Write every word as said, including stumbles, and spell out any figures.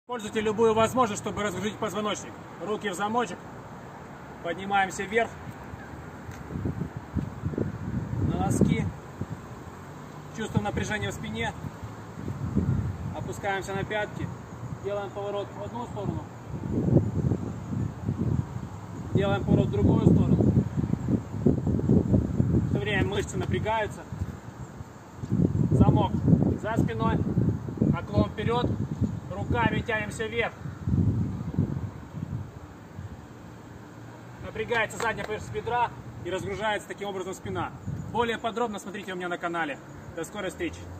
Используйте любую возможность, чтобы разгрузить позвоночник. Руки в замочек. Поднимаемся вверх. На носки. Чувствуем напряжение в спине. Опускаемся на пятки. Делаем поворот в одну сторону. Делаем поворот в другую сторону. В то время мышцы напрягаются. Замок за спиной. Наклон вперед. Руками тянемся вверх. Напрягается задняя поверхность бедра и разгружается таким образом спина. Более подробно смотрите у меня на канале. До скорой встречи.